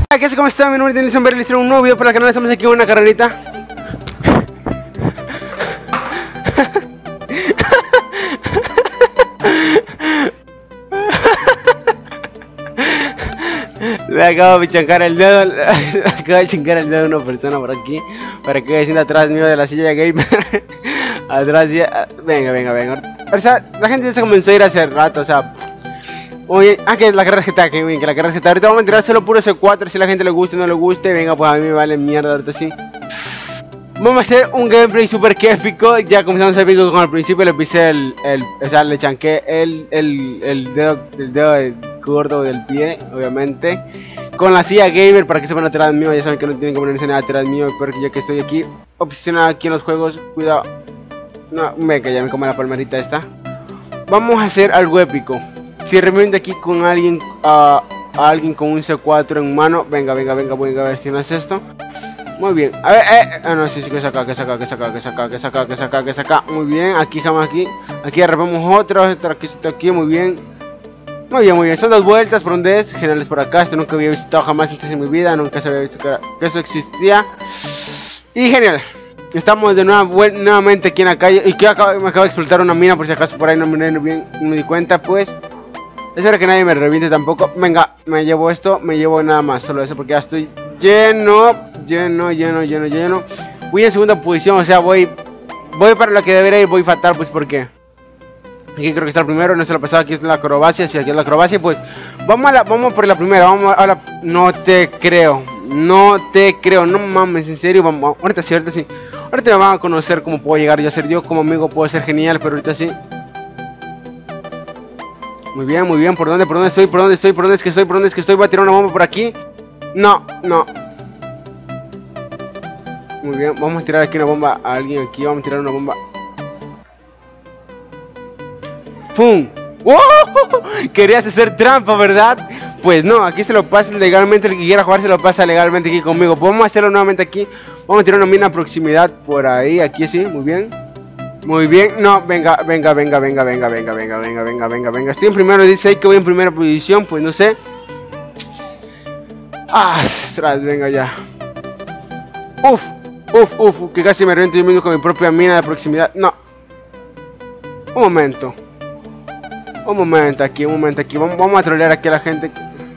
¿Qué hace? ¿Cómo está? Mi nombre es Nelson Berry, les traigo un nuevo video para el canal. Estamos aquí en una carrerita. Le acabo de chancar el dedo, le acabo de chingar el dedo a una persona por aquí, para que vaya haciendo atrás mío de la silla gamer. Atrás ya. Venga. O sea, la gente ya se comenzó a ir hace rato, o sea. Oye, que la carrera GTA, que bien, que la carrera GTA. Ahorita vamos a tirar solo puro C4, si a la gente le gusta o no le guste. Venga, pues a mí me vale mierda, ahorita sí. Vamos a hacer un gameplay super que épico. Ya comenzamos épico con el principio, le pisé o sea, le chanqué el dedo gordo del pie, obviamente. Con la silla gamer para que se pongan atrás mío. Ya saben que no tienen que ponerse nada atrás mío, pero que ya que estoy aquí, obsesionado aquí en los juegos, cuidado. No, venga, ya me come la palmerita esta. Vamos a hacer algo épico. Si reúnen de aquí con alguien, alguien con un C4 en mano, venga, voy a ver si no es esto. Muy bien, a ver, no, sí, que saca. Muy bien, aquí jamás aquí arrepamos otra aquí, muy bien, son dos vueltas por donde es, generales por acá. Esto nunca había visitado jamás antes en mi vida, nunca se había visto que eso existía. Y genial, estamos de nuevamente aquí en la calle. Y que me acaba de explotar una mina, por si acaso por ahí no me di cuenta, pues. Es hora que nadie me reviente tampoco. Venga, me llevo esto, me llevo nada más, solo eso, porque ya estoy lleno. Voy en segunda posición, o sea, voy para lo que debería ir, voy fatal, pues, ¿por qué? Aquí creo que está el primero, no se lo pasaba, aquí es la acrobacia, si aquí es la acrobacia, pues vamos por la primera, vamos a la... No te creo, no mames, en serio, vamos, ahorita sí, ahorita me van a conocer cómo puedo llegar yo a ser yo, como amigo puedo ser genial, pero ahorita sí. Muy bien, ¿por dónde estoy? ¿Por dónde es que estoy? Voy a tirar una bomba por aquí. No. Muy bien, vamos a tirar aquí una bomba a alguien aquí, vamos a tirar una bomba. ¡Pum! ¡Oh! Querías hacer trampa, ¿verdad? Pues no, aquí se lo pasa legalmente, el que quiera jugar se lo pasa legalmente aquí conmigo. Pues vamos a hacerlo nuevamente aquí. Vamos a tirar una mina a proximidad por ahí, aquí sí, muy bien. No, venga. Estoy en primero, dice ahí que voy en primera posición, pues no sé. Ostras, venga ya. Uf, que casi me reviento yo mismo con mi propia mina de proximidad. No. Un momento aquí. Vamos a trolear aquí a la gente.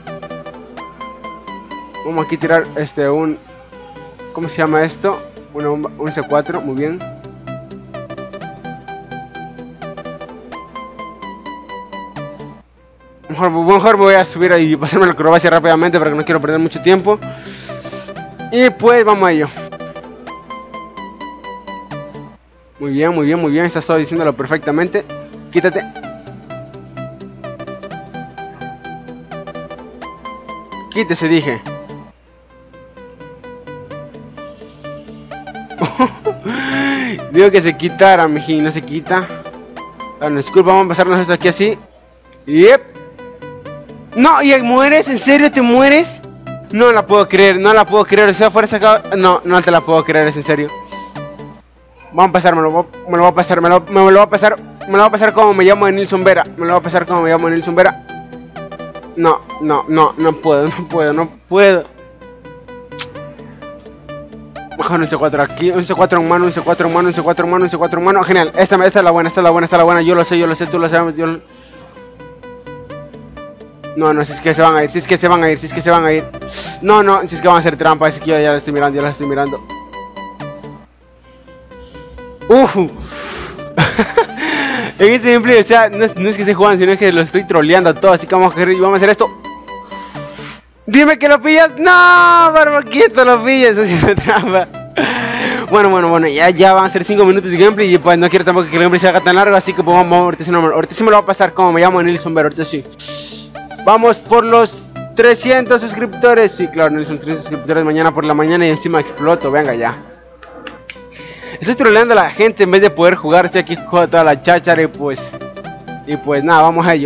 Vamos aquí a tirar ¿cómo se llama esto? Una bomba, un C4, muy bien. Mejor voy a subir y pasarme la acrobacia rápidamente porque no quiero perder mucho tiempo. Y pues vamos a ello. Muy bien, estás todo diciéndolo perfectamente. Quítate. Quítese, dije. Digo que se quitara, mijín, no se quita. Bueno, disculpa, vamos a pasarnos esto aquí así. Yep. No, ¿y mueres? ¿En serio te mueres? No la puedo creer, o sea, fuera sacado. No te la puedo creer, es en serio. Vamos a pasar, me lo voy a pasar como me llamo Nelson Vera. No puedo. Mejor un C4 aquí, un C4 en mano, genial. Esta es la buena, yo lo sé, tú lo sabes, No, si es que se van a ir, No, si es que van a hacer trampa, es que yo ya la estoy mirando, En este gameplay, o sea, no es que esté jugando, sino que lo estoy troleando todo, así que vamos a hacer esto. Dime que lo pillas. No, barboquito, lo pillas, haciendo trampa. Bueno, ya van a ser 5 minutos de gameplay y pues no quiero tampoco que el gameplay se haga tan largo, así que pues vamos, ahorita sí me lo va a pasar como me llamo Nelson Berry, ahorita sí. Vamos por los 300 suscriptores. Sí, claro, Nelson, 300 suscriptores mañana por la mañana y encima exploto, venga ya. Estoy troleando a la gente en vez de poder jugar, estoy aquí jugando toda la cháchara y pues nada, vamos a ello.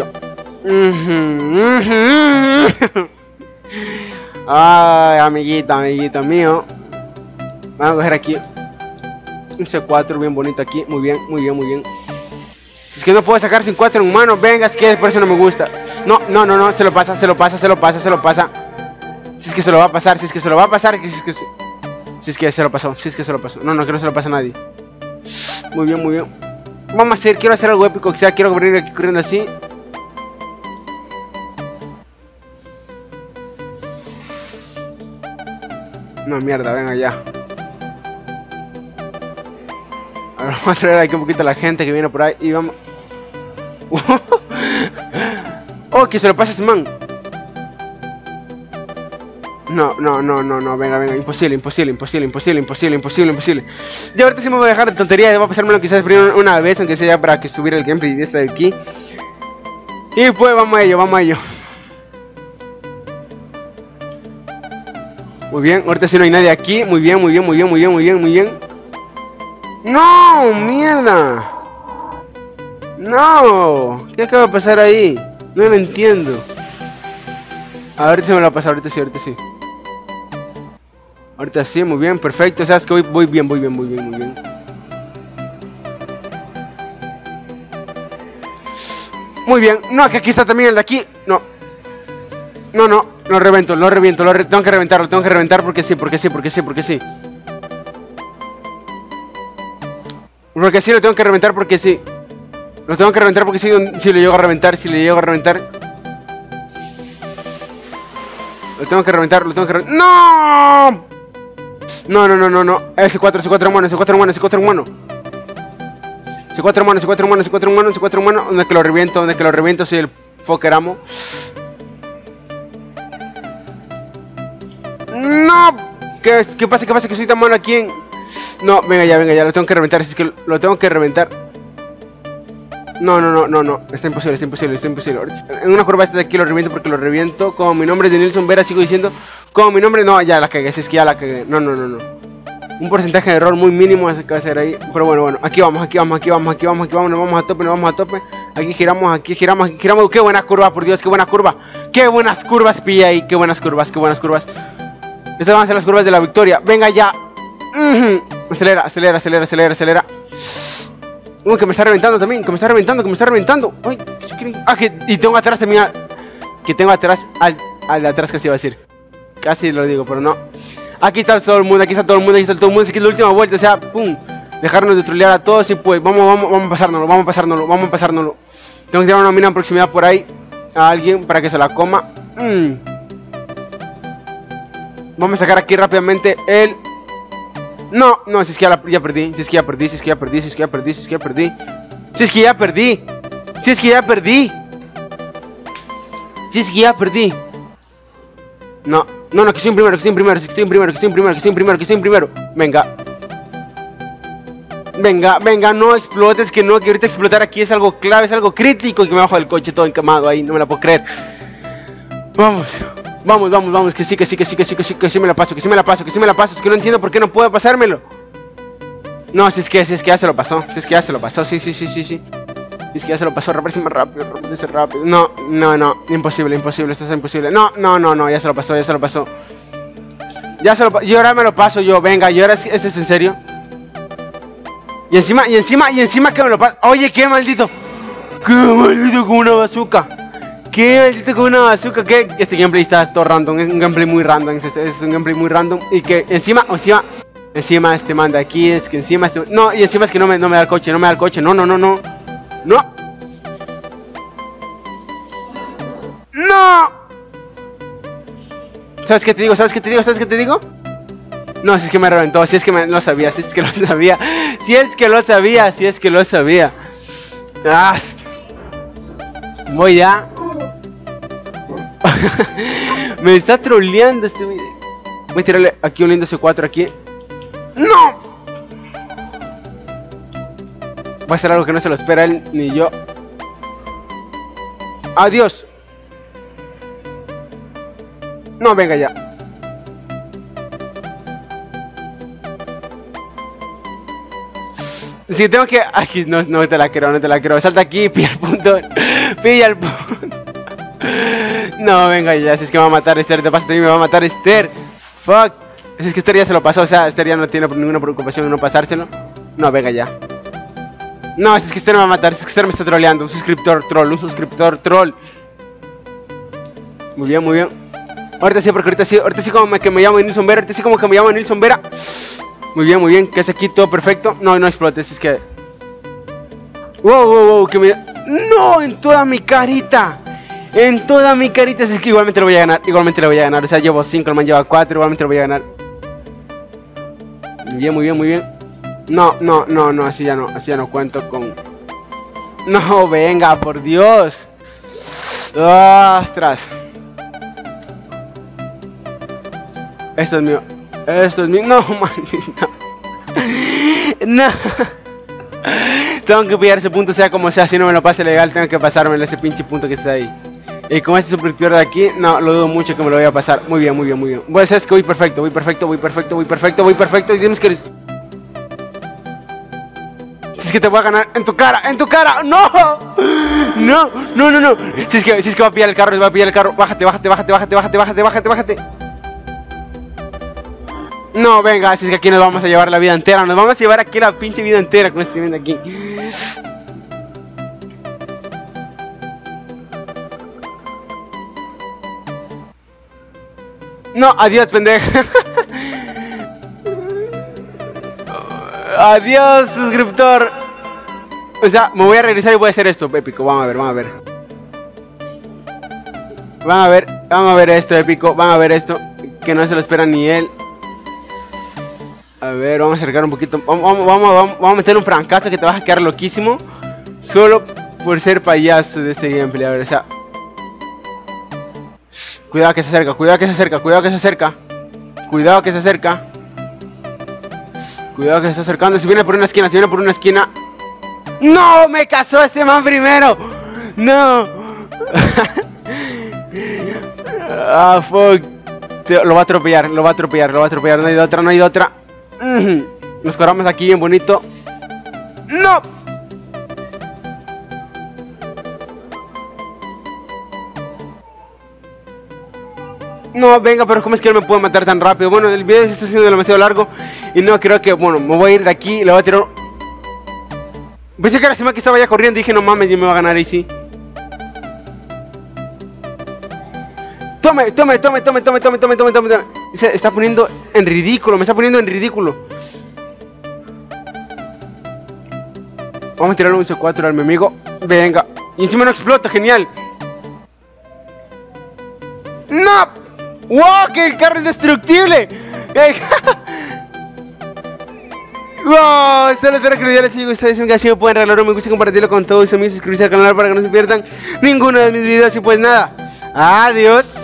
Ay, amiguito mío. Vamos a coger aquí un C4 bien bonito aquí, muy bien. Es que no puedo sacar 4 en mano, venga, es que por eso no me gusta. No, se lo pasa. Si es que se lo va a pasar, si es que se lo va a pasar, si es que se lo pasó, si es que se lo pasó. No, que no se lo pasa a nadie. Muy bien, muy bien. Vamos a hacer, quiero hacer algo épico, que sea, quiero venir aquí corriendo así. No, mierda, venga ya. A ver, vamos a traer aquí un poquito a la gente que viene por ahí y vamos. Oh, que se lo pasa ese man. No, venga, imposible. Ya ahorita sí me voy a dejar de tonterías, voy a pasármelo quizás primero una vez, aunque sea para que subiera el gameplay de esta de aquí. Y pues vamos a ello. Muy bien, ahorita sí no hay nadie aquí, muy bien. ¡No! ¡Mierda! ¡No! ¿Qué acaba de pasar ahí? No lo entiendo. Ahorita se me lo va a pasar, ahorita sí. Ahorita sí, muy bien, perfecto. O sea, es que voy bien. Muy bien. No, que aquí está también el de aquí. No, lo reviento. Tengo que reventar porque sí. Porque sí, lo tengo que reventar porque sí. Lo tengo que reventar porque sí, si lo llego a reventar, Lo tengo que reventar. ¡No! No. C4 humano. Donde que lo reviento, soy el fucker amo. ¡No! ¿Qué pasa? Que soy tan malo aquí en... No, venga ya, lo tengo que reventar, es que lo tengo que reventar. No, está imposible. En una curva esta de aquí lo reviento porque lo reviento. Como mi nombre es de Nilson Vera, sigo diciendo. Como mi nombre, no, ya la cagué, si es que ya la cagué. No. Un porcentaje de error muy mínimo ese que va a hacer ahí. Pero bueno, aquí vamos, nos vamos a tope. Aquí giramos. Qué buena curva, por Dios, qué buena curva. Qué buenas curvas pilla ahí, qué buenas curvas. Estas van a ser las curvas de la victoria. Venga ya. Acelera. Que me está reventando también, que me está reventando. Ay, y tengo atrás también al de atrás, que se iba a decir. Casi lo digo, pero no. Aquí está todo el mundo, aquí es que es la última vuelta, o sea, pum. Dejarnos de trolear a todos y pues vamos a pasárnoslo. Tengo que tirar una mina en proximidad por ahí a alguien para que se la coma. Vamos a sacar aquí rápidamente el... No, si es que ya perdí. Si es que ya perdí. No, que estoy en primero. Venga, no explotes, que ahorita explotar aquí es algo clave, es algo crítico, y que me bajo del coche todo encamado ahí, no me la puedo creer. Vamos, que sí me la paso, es que no entiendo por qué no puedo pasármelo. No, si es que ya se lo pasó, sí. Si es que ya se lo pasó, rápido. No, imposible, esto es imposible. No, ya se lo pasó. Y ahora me lo paso yo, venga, y ahora este es en serio. Y encima que me lo paso. Oye, qué maldito con una bazooka. Que este gameplay está todo random, es un gameplay muy random, y que encima este man de aquí, es que encima este... No, y encima es que no me da el coche, no. ¿Sabes qué te digo? No, si es que me reventó, si es que lo sabía. Ah, voy ya. Me está troleando este video. Voy a tirarle aquí un lindo C4 aquí. ¡No! Va a ser algo que no se lo espera él ni yo. ¡Adiós! No, venga ya. Si tengo que... Aquí no te la creo. Salta aquí, pilla el punto. No, venga ya, si es que me va a matar Esther, de paso también me va a matar Esther. Fuck. Si es que Esther ya se lo pasó, o sea, Esther ya no tiene ninguna preocupación en no pasárselo. No, venga ya. No, si es que Esther me va a matar, si es que Esther me está troleando. Un suscriptor troll. Muy bien. Ahorita sí, porque ahorita sí como que me llamo Nilson Vera. Ahorita sí como que me llamo Nilson Vera. Muy bien. ¿Qué hace aquí? Todo perfecto. No explotes, es que... Wow, que me... No, en toda mi carita. En toda mi carita. Es que igualmente lo voy a ganar. O sea, llevo 5, el man lleva 4. Igualmente lo voy a ganar. Muy bien. No, así ya no cuento con... No, venga, por Dios. ¡Ostras! Esto es mío. No, maldita. No. Tengo que pillar ese punto, sea como sea. Si no me lo pase legal, tengo que pasármelo ese pinche punto que está ahí. Y con este suscriptor de aquí, no, lo dudo mucho que me lo voy a pasar. Muy bien. Pues es que voy perfecto. Y tienes que... Si es que te voy a ganar en tu cara. ¡No! Si es que va a pillar el carro, Bájate. No, venga, si es que aquí nos vamos a llevar la vida entera. Nos vamos a llevar aquí la pinche vida entera con este viendo aquí. No, adiós, pendeja. Adiós, suscriptor. O sea, me voy a regresar y voy a hacer esto, épico. Vamos a ver. Vamos a ver esto, épico. Vamos a ver esto. Que no se lo espera ni él. A ver, vamos a acercar un poquito. Vamos a meter un francazo que te vas a quedar loquísimo. Solo por ser payaso de este gameplay. A ver, o sea. Cuidado que se acerca. Cuidado que se está acercando. Se viene por una esquina. ¡No! ¡Me casó este man primero! ¡No! Ah, fuck. Lo va a atropellar. No hay de otra. Nos corramos aquí bien bonito. ¡No! No, venga, pero ¿cómo es que él me puede matar tan rápido? Bueno, el video se está haciendo demasiado largo. Y no, creo que, bueno, me voy a ir de aquí. Le voy a tirar... Pensé que era Sima que estaba ya corriendo. Dije, no mames, ya me va a ganar ahí, sí. Tome. Se está poniendo en ridículo. Vamos a tirar un C4 al mi amigo. Venga. Y encima no explota, genial. ¡No! ¡Wow! ¡Que el carro es destructible! ¡Wow! Espero que les haya sido ustedes. Si me pueden regalar un me gusta y compartirlo con todos sus amigos. Suscribirse al canal para que no se pierdan ninguno de mis videos. Y pues nada. Adiós.